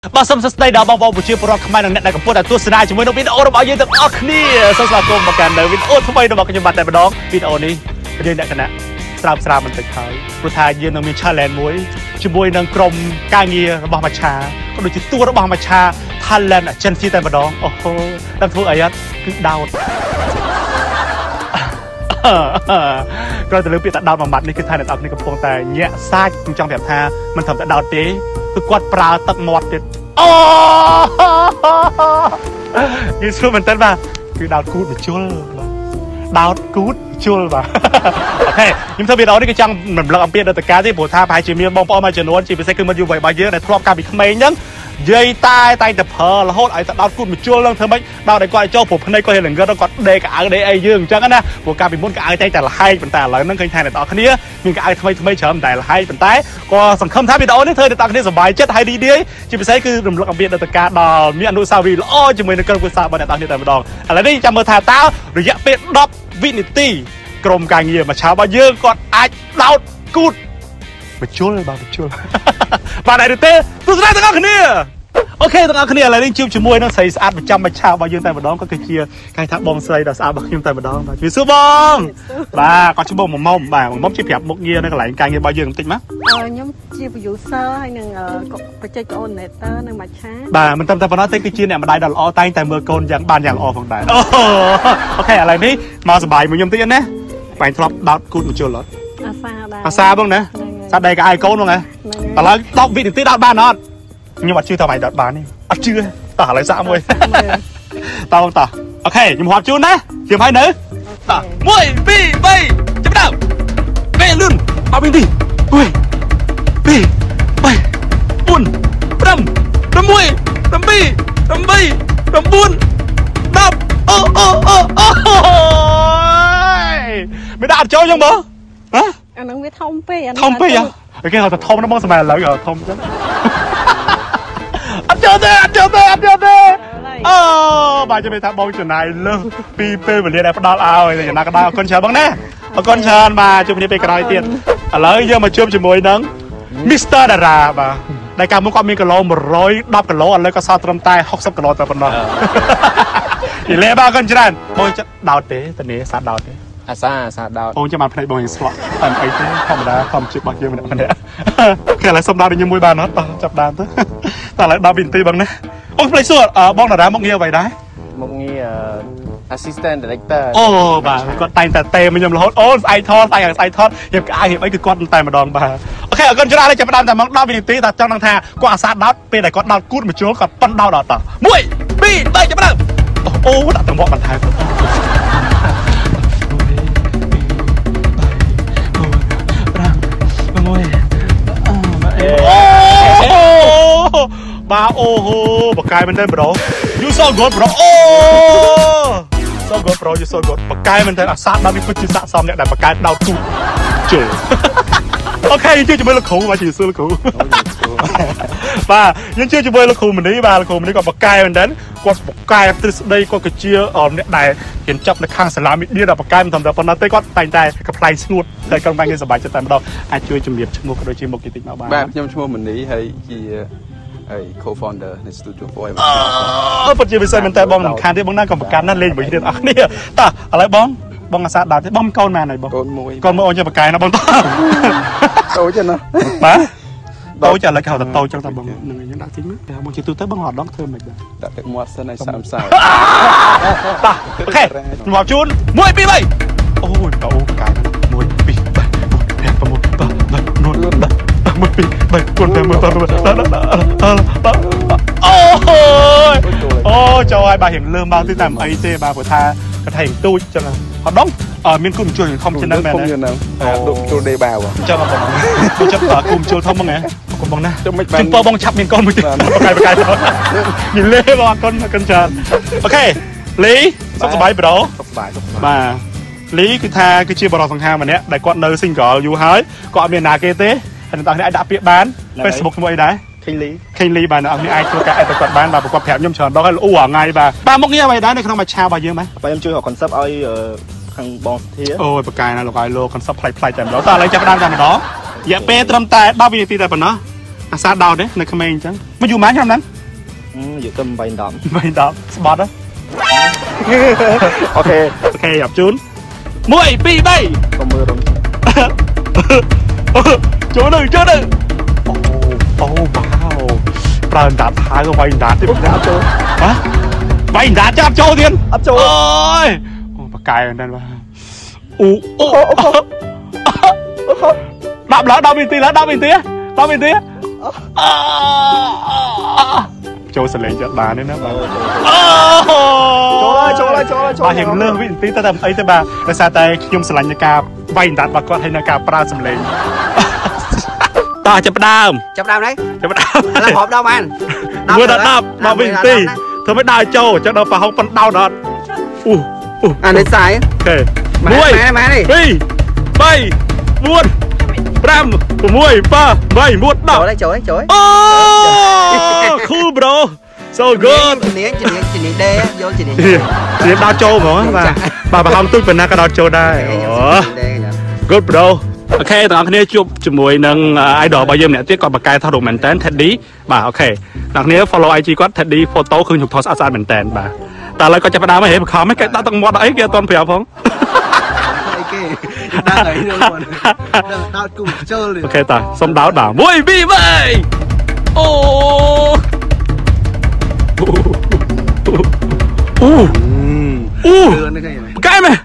បាទសូមសួស្តីដល់បងប្អូនប្រជាពលរដ្ឋខ្មែរនិងអ្នកដែលកំពុងតែទស្សនាជាមួយនឹងវីដេអូរបស់យើងទាំងអស់គ្នាសូមស្វាគមន៍មកកាន់នៅវីដេអូថ្មីរបស់ខ្ញុំបាទតែម្ដងវីដេអូនេះយើងអ្នកគណៈស្រាវបន្តិចហើយព្រោះថាយើងនឹងមាន challenge មួយជាមួយនឹងក្រុមការងាររបស់មច្ឆាក៏ដូចជាតួរបស់មច្ឆា talent agency តែម្ដងអូហូដល់ធ្វើអីអត់គឺដោតគ្រាន់តែលើពាក្យថាដោតមួយម៉ាត់នេះគឺថាអ្នកនរគ្នាកំពុងតែញាក់សាច់ខ្ញុំចង់ប្រាប់ថាមិនត្រឹមតែដោតទេគឺគាត់ប្រើទឹកមាត់ទៀតអូយីស្រួលមែនតើបាទគឺដោតគូតបញ្ជុលដោតគូតជុលបាទអូខេខ្ញុំធ្វើវីដេអូនេះគឺចង់រំលឹកអំពីអតីតកាលទេព្រោះថាប្រហែលជាមានបងប្អូនមួយចំនួនជាពិសេសគឺមិត្តយុវវ័យរបស់យើងដែលធ្លាប់កាលពីក្មេងហ្នឹងនិយាយតែតែប្រើរហូតឲ្យទៅដោតគូតបញ្ជុលហ្នឹងធ្វើម៉េចដោតឲ្យគាត់ចូលព្រោះភ្នែកគាត់ហេលង្កឹតគាត់ដេកកៅអៅដេកអីយើងអញ្ចឹងណាព្រោះកាលពីមុនកៅអៅតែលហែកប៉ុន្តែឥឡូវហ្នឹងឃើញថាអ្នកនរគ្នាមានកៅអៅថ្មីច្រើនតែលហែកប៉ុន្តែក៏សង្ឃឹមថាវីដេអូនេះធ្វើឲ្យអ្នកនរគ្នាសប្បាយចិត្តហើយរីករាយជាពិសេសគឺរំលឹកអំពីអតីតកាលដល់មានអនុស្សាវរីយ៍ល្អជាមួយនឹងក្រុមគ្រួសាររបស់អ្នកនរគ្នាតែម្ដងឥឡូវនេះចាំមើលថាតើរយៈពេល10វិនាទីក្រុមការងារមច្ឆារបស់យើងគាត់អាចដោតគូតបញ្ជុលបាទបញ្ជុលបាទហើយទេទស្សនាទាំងអស់គ្នាអូខេទាំងអស់គ្នាឥឡូវនេះជួបជាមួយនឹងស្រីស្អាតប្រចាំមច្ឆារបស់យើងតែម្ដងក៏គឺជាគេថាបងស្រីដ៏ស្អាតរបស់ខ្ញុំតែម្ដងបាទជួយសួរបងបាទគាត់ឈ្មោះមុំបាទមុំជាប្រាប់មុខងារនៅកន្លែងការងាររបស់យើងបន្តិចមកខ្ញុំជា producer ហើយនឹងបច្ចេក coordinator នៅមច្ឆាបាទមិនត្រឹមតែប៉ុណ្ណោះទេគឺជាអ្នកម្ដាយដ៏ល្អតែងតែមើលកូនយ៉ាងបានយ៉ាងល្អផងដែរអូខេឥឡូវនេះមកសប្បាយមួយខ្ញុំតិចណាបែងធ្លាប់ដោតគូតបញ្ជុលអត់អាសាបងណាសាដេកឲ្យកូនបងណាឥឡូវ10វិនាទីដោតបានអត់ខ្ញុំអត់ជឿថាមិនដោតបានទេអត់ជឿតោះឥឡូវសាក់មួយតោះអូខេខ្ញុំរាប់ជូនណាជឿហើយនៅតោះ1 2 3ចាប់ដើមពេលលឿន10វិនាទី1 2 3 4 5 6 7 8 9 10មិនដាក់អត់ចូលចឹងបងហ៎អានឹងវាធំពេកធំពេកអូខេគាត់ធំណាស់បងសម្រាប់ឥឡូវធំចឹងអត់ចូលទេអូបាទចាំថាបងចំណាយលើសពីពេលវេលាដែលផ្ដល់ឲ្យយ៉ាងណាក៏ដោយអរគុណច្រើនបងណាអរគុណច្រើនបាទជួបគ្នាពេលក្រោយទៀតឥឡូវយើងមកជួបជាមួយនឹង Mr. Dara បាទដែលកាលមុនគាត់មានគីឡូ110គីឡូឥឡូវក៏សល់ត្រឹមតែ60គីឡូតែប៉ុណ្ណោះនិយាយបាទអរគុណច្រើនបងចិត្តដោតទេតានេះសាដោតទេអាសាដោតបងចាំបានភ្នែកបងရင်ស្លក់តែអីទេធម្មតាធម្មជាតិរបស់យើងម្នាក់គេឥឡូវសុំដោតខ្ញុំមួយបានអត់ចាប់ដើមទៅតែឥឡូវ10វិនាទីបងណាអូផ្លេចសួរបងតារាមកងារអ្វីដែរមកងារ assistant director អូបាទគាត់តែងតែទេមកខ្ញុំរហូតអូស្អែកថតតែស្អែកថតរៀបក្អាយរៀបអីគឺគាត់តែម្ដងបាទអូខេអរគុណច្រើនហើយចាប់ដើមតែមក10វិនាទីតែចង់ដឹងថាគាត់អាសាដោតពេលដែលគាត់ដោតគូតបញ្ជុលគាត់ប៉ុនដោតដល់ត1 2 3ចាប់ដើមអូដាក់ត្រងក់បន្ថែមបាទអូហូបកាយមែនទេប្រូ you so good bro អូ so good bro you so good បកាយមែនទេអាសាដល់នេះពិតជាស័ក្តិសមអ្នកដែលបកាយដោតគូជុលអូខេយើងជាមួយលោកគ្រូបាទជួយសួរលោកគ្រូបាទយើងជួយជាមួយលោកគ្រូមនីបាទលោកគ្រូមនីគាត់បកាយមែនទេគាត់បកាយទ្រឹស្ដីគាត់ក៏ជាអ្នកដែលរៀនចប់នៅខាងសាលាមីឌៀដល់បកាយមិនត្រឹមតែប៉ុណ្ណោះទេគាត់តែងតែកំ pl ៃស្ងួតតែគាត់បានគេសប្បាយចិត្តតែម្ដងអាចជួយជំរាបឈ្មោះក៏ដូចជាមុខគេតិចមកបាទខ្ញុំឈ្មោះមនីហើយជាco-founder នៃ Studio Boy ពិតជាពិសេសមែនតើបងសំខាន់ទេបងណាក៏ប្រកាន់ណាលេងជាមួយគ្នាអស់គ្នាតោះឥឡូវបងអាសាដោតទេបងកូនណាណៃបងកូនមួយអូនចាំបកាយណាបងតោះតូចណាបាទតូចឥឡូវគេហៅថាតូចចឹងតើបងនឹងយើងដាក់ទីមើលតែបងជិះទូទៅបងអត់ដងធ្វើមិនដែរដាក់ទឹកមាត់សិនឲ្យ30សាតោះអូខេខ្ញុំមកជូន1 2 3អូយតោបកាយ1 2 3 4 5 6 7 8 9 10 1 2 3 4 5 6 7 8 9 10អូចូលឲ្យបាទរៀងលើមកទីតែមិនអីទេបាទព្រោះថាគាត់ថារៀងទូចចឹងអត់ដងមានគុំជួយធំជាងហ្នឹងមែនទេដុំចូលដេបាវចឹងបងចាំគុំជួយធំហ្នឹងហ៎គុំបងណាជំពើបងឆាប់មានកូនមួយទៀតបកាយនិលេបងអរគុណច្រើនអូខេលីសុខសប្បាយប្រូសុខសប្បាយបាទលីគឺថាគឺជាបរិសុទ្ធសង្ហាម្នាក់ដែលគាត់នៅ single យូរហើយគាត់អត់មានណាគេទេហើយអ្នកនរអាចដាក់ពាក្យបាន Facebook ជាមួយអីដែរខេងលីបាទអ្នកនរអាចធ្វើការអេតគាត់បានបាទប្រកបប្រាប់ខ្ញុំច្រើនដងហើយអូថ្ងៃបាទមុខងារអ្វីដែរនៅក្នុងមច្ឆារបស់យើងបាទខ្ញុំជួយ concept ឲ្យខាងបងធាអូយបកាយណាលោកឲ្យលោក concept ផ្លែកតែម្ដងតើឥឡូវចាប់ដើមតែម្ដងរយៈពេលត្រឹមតែ10វិនាទីតែប៉ុណ្ណោះអាសាដោតទេនៅក្មេងអញ្ចឹងមកយូរម៉ានឆ្នាំហ្នឹង dự tâm bay đậm spot đó ok gặp chún mũi pi bay không mưa đâu chỗ đừng wow Bà đạp hai cái bay đạp tiếp áp chỗ hả bay đạp cho áp chỗ tiên áp chỗ ôi bà cài ở đây mà đạp bình tí chỗ sẽ lấy cho bà nên đó bà chỗ lại hiện lương với tí ta tầm ấy tới bà là sao tay nhung sẽ lạnh nhà ca bay đạp bà con hay nhà ca pra sầm lên ta chập đam đấy làm hộp đâu anh vừa đã đạp mà bình tí thôi mới đào châu cho đâu bà không còn đau đó anh đến sai ok muối đi bay muôn ram muối ba bay muôn đau chỗ đấy cool bro so good chỉ đê vô chỉ đào châu mà bà không tôi phần nào cái đào châu đây good bro okตอนนี้ជួបជាមួយនឹង idol របស់យើងម្នាក់ទៀតគាត់បកកែថតរូបមែនតើ Teddy បាទអូខេអ្នកគ្នា follow IG គាត់ Teddy photo ឃើញរូបថតស្អាតមែនតើបាទតែឥឡូវគាត់ចាប់ផ្ដើមហេបខំហ៎គេដាក់ទឹកមាត់អីគេអត់ទាន់ប្រាប់ផងអីគេដាក់អីរឿងគាត់ដោតគូចូលអូខេតាសុំដោតបាទ1 2 3បកកែមែន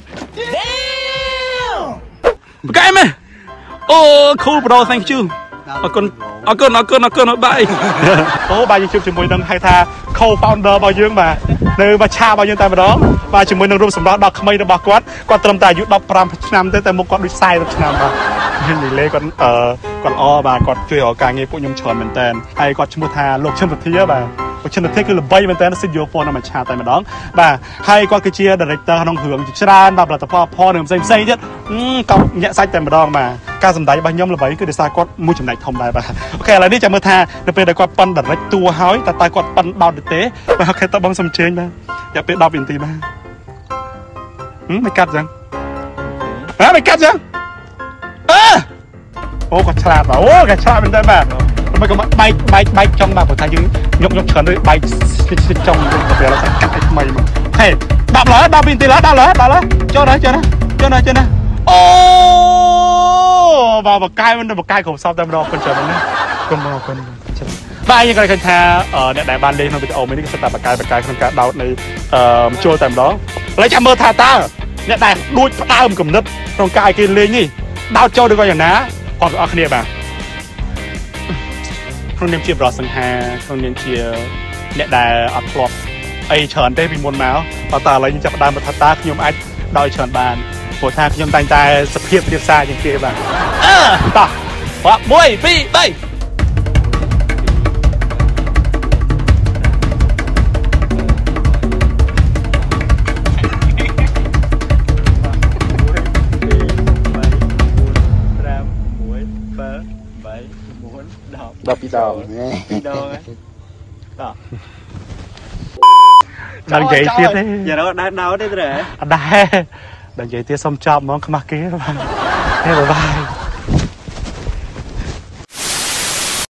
អូ cool bro thank you អរគុណបាយអូបាយយើងជួបជាមួយនឹងហៅថា co-founder របស់យើងបាទនៅបាឆារបស់យើងតែម្ដងបាទជាមួយនឹងរូបសម្រាប់ដល់ក្មេងរបស់គាត់ត្រឹមតែអាយុ15ឆ្នាំទេតែមុខគាត់ដូច40ឆ្នាំបាទមាននិលេគាត់ល្អបាទគាត់ជួយរកការងារពួកខ្ញុំច្រើនមែនតើហើយគាត់ឈ្មោះថាលោកឈិនសធាបាទលោកឈិនសធាគឺល្បីមែនតើសិទ្ធិយោហ្វននៅបាឆាតែម្ដងបាទហើយគាត់គឺជា director ក្នុងរឿងច្រើនបាទផលិតផលនឹងផ្សេងទៀតកោញាក់សាច់តែម្ដងបាទការសម្ដែងរបស់ខ្ញុំល្បីគឺដោយសារគាត់មួយចំណែកធំដែរបាទអូខេឥឡូវនេះចាំមើលថានៅពេលដែលគាត់ប៉ិន direct តួហើយតើគាត់ប៉ិនដោតទេបាទអូខេតើបងសុំជើញបាទរយៈពេល10វិនាទីបាទមិនកាត់ចឹងមិនកាត់ចឹងអូគាត់ឆ្លាតបាទអូគាត់ឆ្លាតមែនតើបាទមិនក៏បែកចុងបាទព្រោះថាយើងញុកច្រើនដូចបែកចុងទៅពេលเราកាត់ឲ្យថ្មីមកហេ10វិនាទីដល់ចូលណាអូបាទបកកាយមិនបកកាយគ្រប់សពតែម្ដងគុណច្រើនណាគុណមកគុណបាទយើងក៏ឃើញថាអ្នកដែលបានលេងក្នុងវីដេអូមួយនេះគឺសិតតែបកកាយក្នុងការដោតនៅចូលតែម្ដងឥឡូវចាំមើលថាតើអ្នកដែលដួចផ្ដើមគំនិតក្នុងការឲ្យគេលេងនេះដោតចូលដូចយ៉ាងណាអរគ្នាបាទក្នុងនាមជាបរិសង្ហាក្នុងនាមជាអ្នកដែលអត់ធ្លាប់អីច្រើនទេពីមុនមកតើឥឡូវយើងចាប់ផ្ដើមថាតើខ្ញុំអាចដោយច្រើនបានព្រោះថាខ្ញុំតែងតែសភាពទៀតសារជាងគេបាទតោះ1 2 3 ដល់ពីដងដល់និយាយទៀតទេយ៉ារដល់ទេត្រេអត់ដែរដល់និយាយទៀតសុំចប់ហ្មងខ្មាស់គេបាទបាយ